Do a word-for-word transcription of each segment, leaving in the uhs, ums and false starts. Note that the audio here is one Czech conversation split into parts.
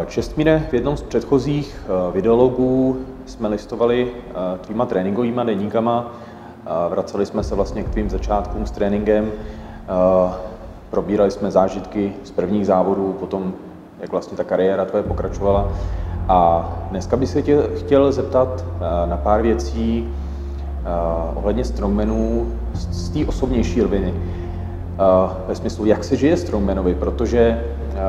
Čestmíre, v jednom z předchozích videologů jsme listovali tvýma tréninkovýma deníkama, vraceli jsme se vlastně k tvým začátkům s tréninkem, probírali jsme zážitky z prvních závodů, potom jak vlastně ta kariéra tvoje pokračovala. A dneska bych se tě chtěl zeptat na pár věcí ohledně strongmanů z té osobnější roviny. Ve smyslu, jak se žije strongmanovi, protože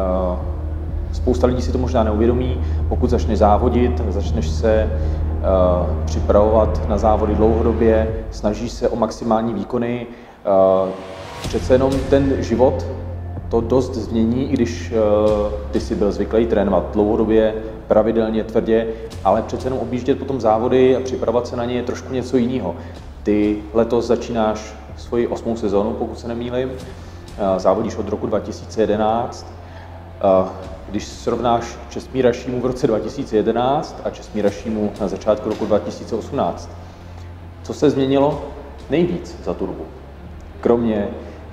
spousta lidí si to možná neuvědomí, pokud začneš závodit, začneš se uh, připravovat na závody dlouhodobě, snažíš se o maximální výkony, uh, přece jenom ten život to dost změní, i když uh, ty jsi byl zvyklý trénovat dlouhodobě, pravidelně, tvrdě, ale přece jenom objíždět potom závody a připravovat se na ně je trošku něco jiného. Ty letos začínáš svoji osmou sezónu, pokud se nemýlím, uh, závodíš od roku dva tisíce jedenáct. Uh, Když srovnáš Čestmíra Šímu v roce dva tisíce jedenáct a Čestmíra Šímu na začátku roku dva tisíce osmnáct, co se změnilo nejvíc za tu dobu? Kromě,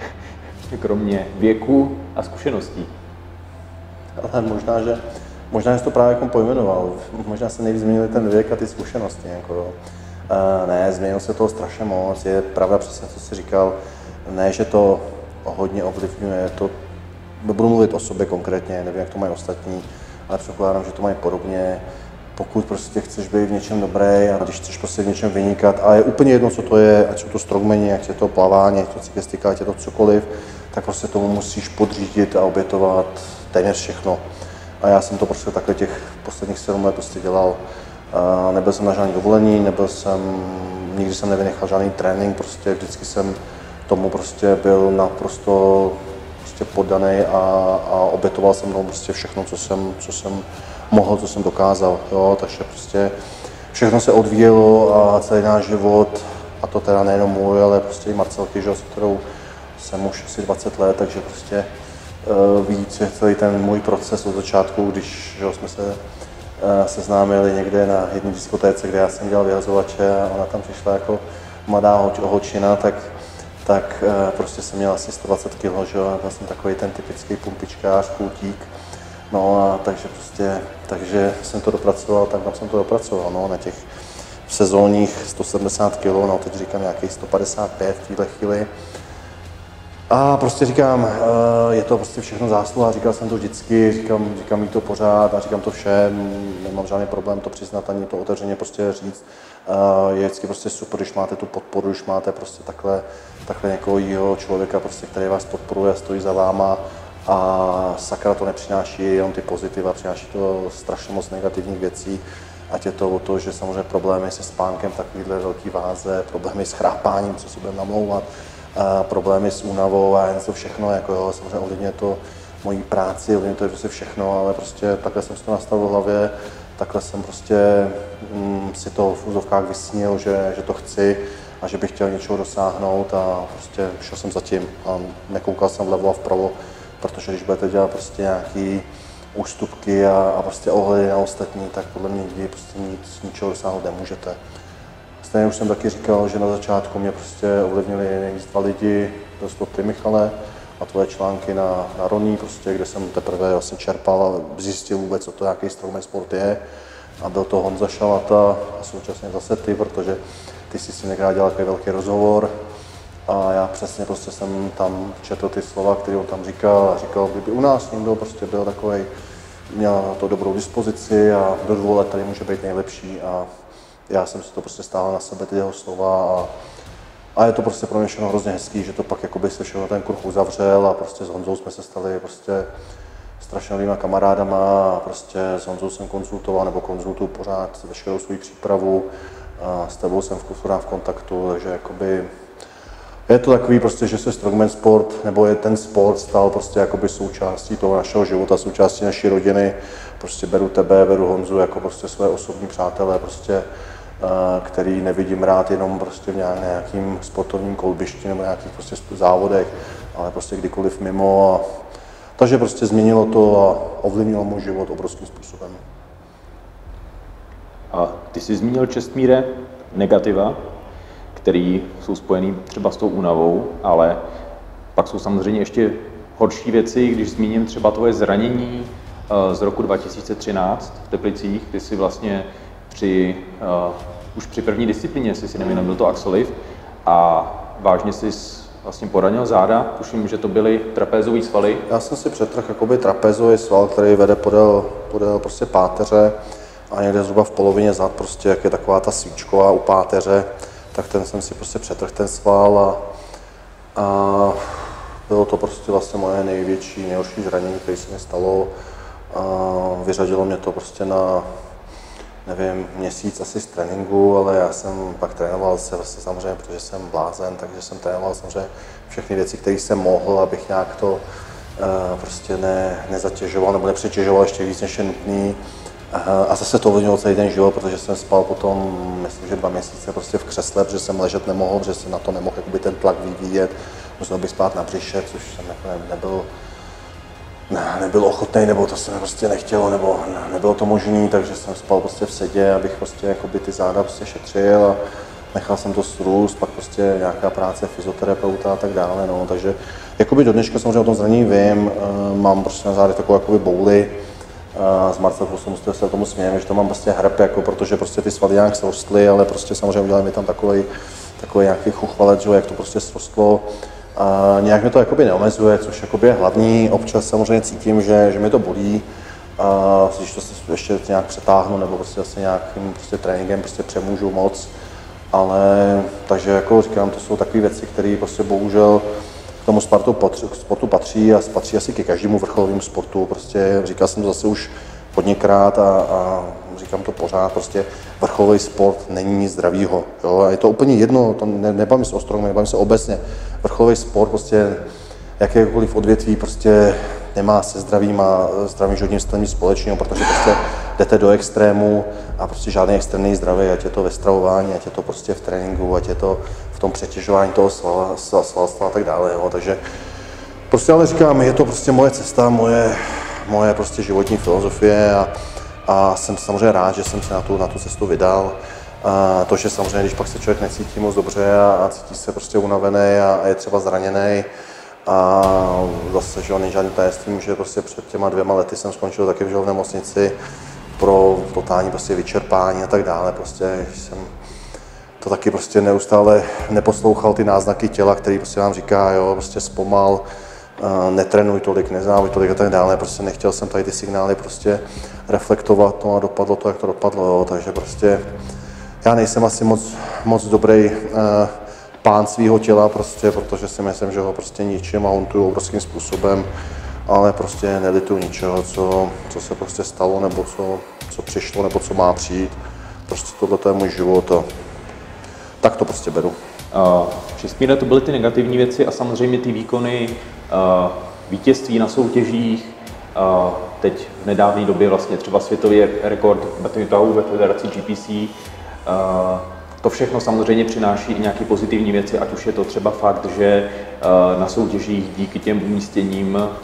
kromě věku a zkušeností. Ale možná, že, možná, že to právě jako pojmenoval. Možná se nejvíc změnily ten věk a ty zkušenosti. Jako, uh, ne, změnilo se toho strašně moc. Je pravda přesně, co jsi říkal. Ne, že to hodně ovlivňuje to. Budu mluvit o sobě konkrétně, nevím, jak to mají ostatní, ale předpokládám, že to mají podobně. Pokud prostě chceš být v něčem dobrý a když chceš prostě v něčem vynikat, a je úplně jedno, co to je, ať jsou to strongmani, ať je to plavání, ať je to cyklistika, ať je to cokoliv, tak prostě tomu musíš podřídit a obětovat téměř všechno. A já jsem to prostě takhle těch posledních sedm let prostě dělal. A nebyl jsem na žádný dovolení, nebyl jsem, nikdy jsem nevynechal žádný trénink, prostě vždycky jsem tomu prostě byl naprosto prostě poddaný a, a obětoval jsem mnou prostě všechno, co jsem, co jsem mohl, co jsem dokázal, jo, takže prostě všechno se odvíjelo a celý náš život, a to teda nejenom můj, ale prostě i Marcelky, že, s kterou jsem už asi dvacet let, takže prostě uh, ví, že celý ten můj proces od začátku, když že, jsme se uh, seznámili někde na jedné diskotéce, kde já jsem dělal vyhazovače a ona tam přišla jako mladá hoč, holčina, tak tak e, prostě jsem měl asi sto dvacet kilo, že jo, byl jsem takový ten typický pumpičkář, kultík, no a takže prostě, takže jsem to dopracoval, tak tam jsem to dopracoval, no, na těch sezónních sto sedmdesát kilo, no teď říkám nějakých sto padesát pět v téhle chvíli. A prostě říkám, e, je to prostě všechno zásluha, říkal jsem to vždycky, říkám, říkám jí to pořád a říkám to všem, nemám žádný problém to přiznat, ani to otevřeně prostě říct. E, je vždycky prostě super, když máte tu podporu, když máte prostě takhle, takhle někoho jiného člověka, prostě, který vás podporuje a stojí za váma a sakra to nepřináší jenom ty pozitiva, přináší to strašně moc negativních věcí, ať je to o to, že samozřejmě problémy se spánkem takovýhle velký váze, problémy s chrápáním, co si budeme namlouvat, a problémy s únavou a něco všechno, jako jo, samozřejmě ovlivňuje to mojí práci, ovlivňuje to prostě všechno, ale prostě takhle jsem si to nastavil v hlavě, takhle jsem prostě mm, si to v úzovkách vysnil, že, že to chci a že bych chtěl něčeho dosáhnout a prostě šel jsem za tím a nekoukal jsem vlevo a vpravo, protože když budete dělat prostě nějaký ústupky a, a prostě ohledy na ostatní, tak podle mě nikdy prostě nic, ničeho dosáhnout nemůžete. Stejně už jsem taky říkal, že na začátku mě prostě ovlivnili nejvíc dva lidi, to jsou ty, Michale, a tvoje články na, na Roní, prostě, kde jsem teprve vlastně čerpal a zjistil vůbec, co to nějaký strongman sport je. A byl to Honza Šalata a současně zase ty, protože ty jsi si někdy dělal takový velký rozhovor a já přesně prostě jsem tam četl ty slova, které on tam říkal a říkal, kdyby u nás někdo prostě byl takový, měl na to dobrou dispozici a do dvou let tady může být nejlepší a já jsem si to prostě stáhl na sebe, ty jeho slova a, a je to prostě pro mě všechno hrozně hezký, že to pak jakoby se všechno ten kruh uzavřel a prostě s Honzou jsme se stali prostě strašně novýma kamarádama a prostě s Honzou jsem konzultoval nebo konzultuju pořád veškerou svou přípravu a s tebou jsem v kulturách v kontaktu, takže jakoby je to takový prostě, že se strongman sport nebo je ten sport stal prostě jakoby součástí toho našeho života, součástí naší rodiny. Prostě beru tebe, beru Honzu jako prostě své osobní přátelé, prostě, který nevidím rád jenom prostě v nějakým sportovním kolbišti nebo nějakých prostě závodech, ale prostě kdykoliv mimo. A, takže prostě změnilo to a ovlivnilo můj život obrovským způsobem. A ty jsi zmínil, Čestmíre, negativa, které jsou spojené třeba s tou únavou, ale pak jsou samozřejmě ještě horší věci, když zmíním třeba tvoje zranění z roku dva tisíce třináct v Teplicích, kdy si vlastně při, uh, už při první disciplíně, jestli si nevím, byl to axolift, a vážně si vlastně poranil záda, tuším, že to byly trapézové svaly. Já jsem si přetrhl jakoby trapézový sval, který vede podél, podél prostě páteře a někde zhruba v polovině zad, prostě jak je taková ta svíčková u páteře, tak ten jsem si prostě přetrhl ten sval a, a bylo to prostě vlastně moje největší, nejhorší zranění, které se mi stalo. A vyřadilo mě to prostě na, nevím, měsíc asi z tréninku, ale já jsem pak trénoval se vlastně samozřejmě, protože jsem blázen, takže jsem trénoval samozřejmě všechny věci, které jsem mohl, abych nějak to uh, prostě ne, nezatěžoval nebo nepřetěžoval ještě víc, než je nutný. Uh, a zase to ovlivnilo celý ten život, protože jsem spal potom, myslím, že dva měsíce prostě v křesle, protože jsem ležet nemohl, protože jsem na to nemohl jakoby ten tlak vyvíjet. Musel bych spát na břiše, což jsem jako ne, nebyl, ne, nebyl ochotný, nebo to jsem prostě nechtěl, nebo ne, nebylo to možné, takže jsem spal prostě v sedě, abych prostě jakoby ty záda prostě šetřil a nechal jsem to srůst, pak prostě nějaká práce fyzioterapeuta a tak dále, no, takže jakoby do dneška samozřejmě o tom zranění vím, uh, mám prostě na zádech takovou jakoby bouli, uh, z Marcelku jsem se tomu smějem, že to mám prostě hrb, jako, protože prostě ty svaly nějak srostly, ale prostě samozřejmě udělali mi tam takový, takový nějaký chuchvalec, že, jak to prostě srostlo. A nějak mě to jakoby neomezuje, což jakoby je hlavní. Občas samozřejmě cítím, že, že mi to bolí, a když to ještě nějak přetáhnu nebo prostě zase nějakým prostě tréninkem prostě přemůžu moc. Ale takže jako říkám, to jsou takové věci, které prostě bohužel k tomu sportu patří, k sportu patří a patří asi ke každému vrcholovému sportu. Prostě říkal jsem to zase už hodněkrát a, a říkám to pořád, prostě vrcholový sport není nic zdravýho. Jo? A je to úplně jedno, to ne, nebavím se o stromě, nebavím se obecně. Vrcholový sport, prostě jakékoliv odvětví, prostě nemá se zdravým a zdravým životním stylem nic společného, protože prostě jdete do extrému a prostě žádný extrémní zdravý, ať je to ve stravování, ať je to prostě v tréninku, ať je to v tom přetěžování toho svala, svalstva a tak dále. Jo? Takže prostě ale říkám, je to prostě moje cesta, moje, moje prostě životní filozofie a, a jsem samozřejmě rád, že jsem se na tu, na tu cestu vydal. A to, že samozřejmě, když pak se člověk necítí moc dobře a, a cítí se prostě unavený a, a je třeba zraněný, a zase, že není žádný tajemstvím, že prostě před těma dvěma lety jsem skončil taky v nemocnici pro totální prostě vyčerpání a tak dále. Prostě jsem to taky prostě neustále neposlouchal ty náznaky těla, který prostě vám říká, jo, prostě zpomal, netrénuj tolik, neznávaj tolik a tak dále. Prostě nechtěl jsem tady ty signály prostě reflektovat, no a dopadlo to, jak to dopadlo, jo. Takže prostě já nejsem asi moc, moc dobrý uh, pán svého těla, prostě, protože si myslím, že ho prostě ničím a hontuju obrovským způsobem, ale prostě nelituju ničeho, co, co se prostě stalo, nebo co, co přišlo, nebo co má přijít. Prostě tohle je můj život a tak to prostě beru. Uh, Čestmíre, to byly ty negativní věci a samozřejmě ty výkony, uh, vítězství na soutěžích, uh, teď v nedávné době vlastně třeba světový rekord badmintonu ve federaci G P C. Uh, to všechno samozřejmě přináší i nějaké pozitivní věci, ať už je to třeba fakt, že uh, na soutěžích díky těm umístěním uh,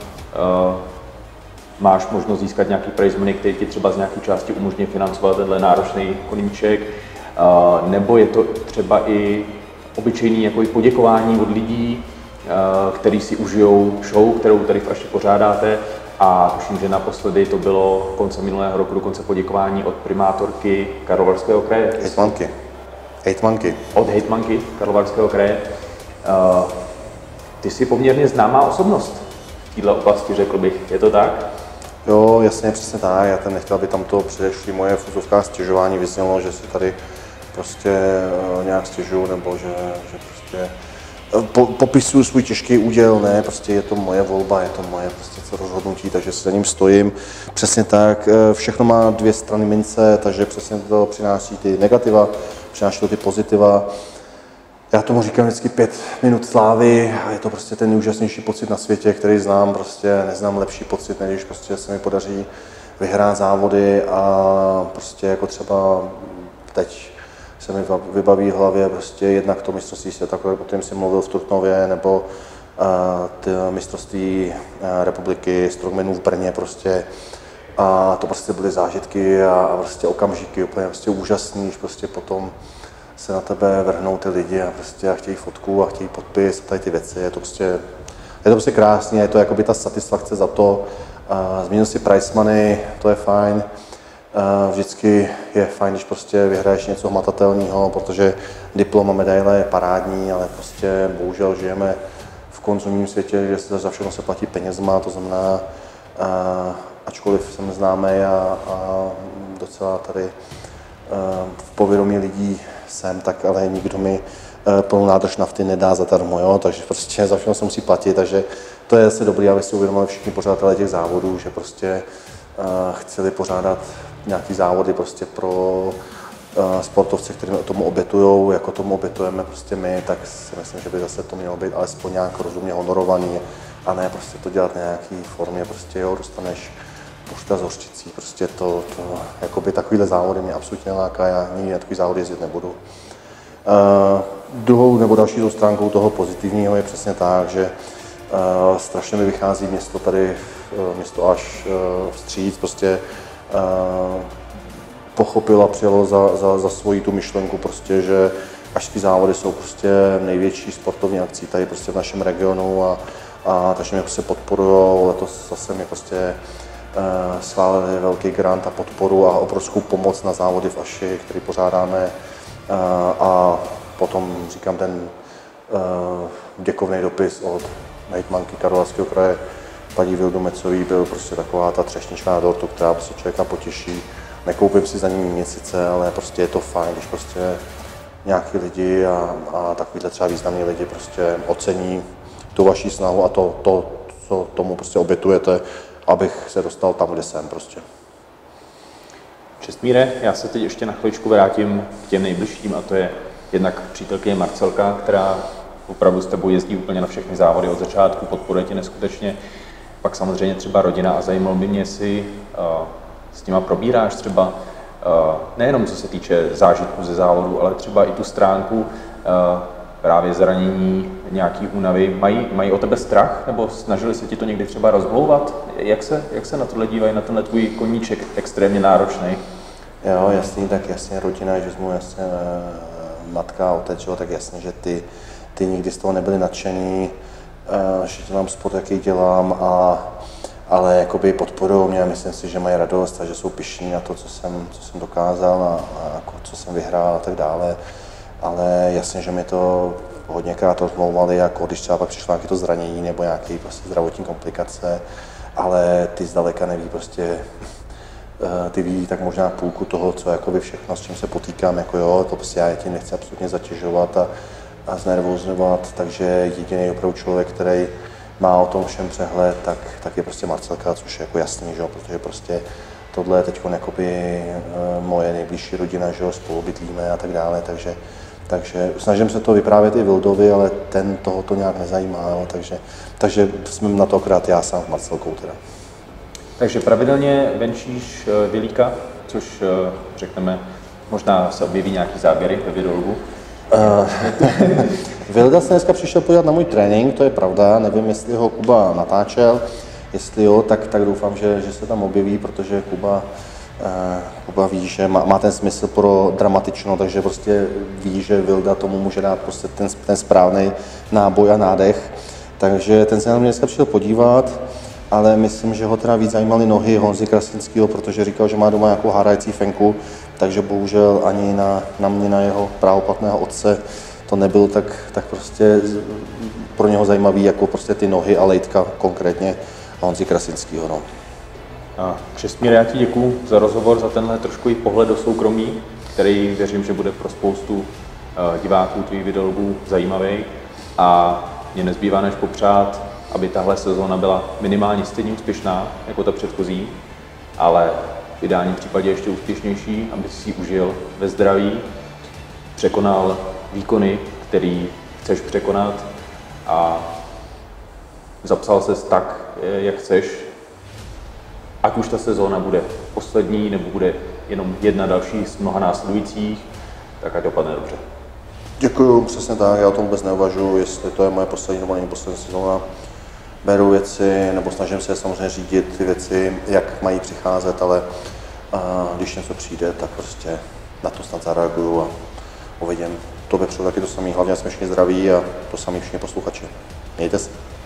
máš možnost získat nějaký prize money, který ti třeba z nějaké části umožní financovat tenhle náročný koníček, uh, nebo je to třeba i obyčejný jako i poděkování od lidí, uh, který si užijou show, kterou tady v Praště pořádáte. A tuším, že naposledy to bylo koncem minulého roku dokonce poděkování od primátorky Karlovarského kraje. Hejtmanky. Hejtmanky. Od hejtmanky Karlovarského kraje. Uh, ty jsi poměrně známá osobnost v této oblasti, řekl bych. Je to tak? Jo, jasně, přesně tak. Já ten nechtěl, aby tam to předešli moje v úzovkách stěžování vyznělo, že si tady prostě uh, nějak stěžuju, nebo že, že prostě Po, popisuju svůj těžký úděl, ne, prostě je to moje volba, je to moje prostě rozhodnutí, takže si za ním stojím. Přesně tak, všechno má dvě strany mince, takže přesně to přináší ty negativa, přináší to ty pozitiva. Já tomu říkám vždycky pět minut slávy a je to prostě ten nejúžasnější pocit na světě, který znám, prostě neznám lepší pocit, než když prostě se mi podaří vyhrát závody a prostě jako třeba teď se mi vybaví v hlavě prostě jednak to mistrovství světa, o kterém jsem mluvil v Trutnově, nebo uh, ty mistrovství uh, republiky strongmanů v Brně prostě. A to prostě byly zážitky a, a prostě okamžiky úplně prostě úžasný, když prostě potom se na tebe vrhnou ty lidi a prostě a chtějí fotku a chtějí podpis a tady ty věci. Je to prostě, je to prostě krásně, je to jakoby ta satisfakce za to Změnil si prize money, to je fajn. Vždycky je fajn, když prostě vyhraješ něco hmatatelného, protože diplom a medaile je parádní, ale prostě bohužel žijeme v konzumním světě, kde se za všechno se platí penězma, to znamená, ačkoliv jsem známý a, a docela tady v povědomí lidí jsem, tak ale nikdo mi plnou nádrž nafty nedá zadarmo, jo? Takže prostě za všechno se musí platit, takže to je asi dobré, aby si uvědomili všichni pořadatelé těch závodů, že prostě uh, chceli pořádat nějaký závody prostě pro uh, sportovce, kteří tomu obětujou, jako tomu obětujeme prostě my, tak si myslím, že by zase to mělo být alespoň nějak rozumně honorovaný a ne prostě to dělat v nějaký formě, prostě jo, dostaneš pušta z hořčicí, prostě to, to jakoby takovýhle závody mě absolutně neláká, já nikdy na takový závod jezdit nebudu. Uh, druhou nebo další stránkou toho pozitivního je přesně tak, že uh, strašně mi vychází město tady, uh, město až uh, vstříc, prostě uh, pochopilo a přijalo za, za, za svoji tu myšlenku, prostě, že ažský závody jsou prostě největší sportovní akcí tady prostě v našem regionu a, a takže mě prostě podporujou, letos zase mě prostě uh, schválili velký grant a podporu a obrovskou pomoc na závody v Aši, který pořádáme. Uh, a potom říkám ten uh, děkovný dopis od hejtmanky Karlovarského kraje paní Vildumetzové byl prostě taková ta třešnička na dortu, která prostě člověka potěší. Nekoupím si za ní nic sice, ale prostě je to fajn, když prostě nějaký lidi a, a takovýhle třeba významní lidi prostě ocení tu vaši snahu a to, to, co tomu prostě obětujete, abych se dostal tam, kde jsem prostě. Čestmíre, já se teď ještě na chviličku vrátím k těm nejbližším a to je jednak přítelkyně Marcelka, která opravdu s tebou jezdí úplně na všechny závody od začátku, podporuje tě neskutečně. Pak samozřejmě třeba rodina a zajímalo by mě, jestli uh, s nima probíráš třeba uh, nejenom co se týče zážitků ze závodu, ale třeba i tu stránku uh, právě zranění, nějaký únavy. Mají, mají o tebe strach nebo snažili se ti to někdy třeba rozmlouvat? Jak se, jak se na tohle dívají, na tenhle tvůj koníček extrémně náročný? Jo, jasný, tak jasně rodina, že jsme jasně matka a otec, jo, tak jasně, že ty, ty nikdy z toho nebyli nadšený, že dělám sport, jaký dělám, a, ale jakoby podporují mě a myslím si, že mají radost a že jsou pyšní na to, co jsem, co jsem dokázal a, a jako, co jsem vyhrál a tak dále. Ale jasně, že mi to hodněkrát rozmlouvali, jako když třeba pak přišlo nějaké to zranění nebo nějaké prostě zdravotní komplikace, ale ty zdaleka neví prostě, ty ví tak možná půlku toho, co jakoby všechno, s čím se potýkám, jako jo, to prostě já tě nechci absolutně zatěžovat a, a znervózňovat, takže jediný opravdu člověk, který má o tom všem přehled, tak, tak je prostě Marcelka, což je jako jasný, že jo, protože prostě tohle je teď jakoby moje nejbližší rodina, že jo, spolu bydlíme a tak dále, takže Takže snažím se to vyprávět i Vildovi, ale ten toho to nějak nezajímá, jo, takže, takže jsme na to akorát já sám s Marcelkou teda. Takže pravidelně venčíš Vilíka, což řekneme, možná se objeví nějaký záběry ve videologu. Uh, Vilda se dneska přišel podívat na můj trénink, to je pravda, nevím, jestli ho Kuba natáčel, jestli jo, tak, tak doufám, že, že se tam objeví, protože Kuba Kuba ví, že má, má ten smysl pro dramatično, takže prostě ví, že Vilda tomu může dát prostě ten, ten správný náboj a nádech. Takže ten se na mě dneska přišel podívat, ale myslím, že ho teda víc zajímaly nohy Honzy Krasinského, protože říkal, že má doma nějakou hárající fenku, takže bohužel ani na, na mě, na jeho právoplatného otce to nebylo tak, tak prostě pro něho zajímavý, jako prostě ty nohy a lejtka konkrétně Honzy Krasinského. No. Čestmíre, já ti děkuju za rozhovor, za tenhle trošku i pohled do soukromí, který věřím, že bude pro spoustu diváků tvých videologů zajímavý. A mě nezbývá než popřát, aby tahle sezóna byla minimálně stejně úspěšná jako ta předchozí, ale v ideálním případě ještě úspěšnější, aby si ji užil ve zdraví, překonal výkony, který chceš překonat a zapsal ses tak, jak chceš. Ať už ta sezóna bude poslední, nebo bude jenom jedna další z mnoha následujících, tak ať dopadne dobře. Děkuju, přesně tak, já o tom vůbec neuvažuji, jestli to je moje poslední nebo není poslední sezóna. Beru věci, nebo snažím se samozřejmě řídit ty věci, jak mají přicházet, ale a, když něco přijde, tak prostě na to snad zareaguju a uvidím. Tobě přeju taky to samé, hlavně jsme všichni zdraví a to samé všichni posluchači. Mějte se.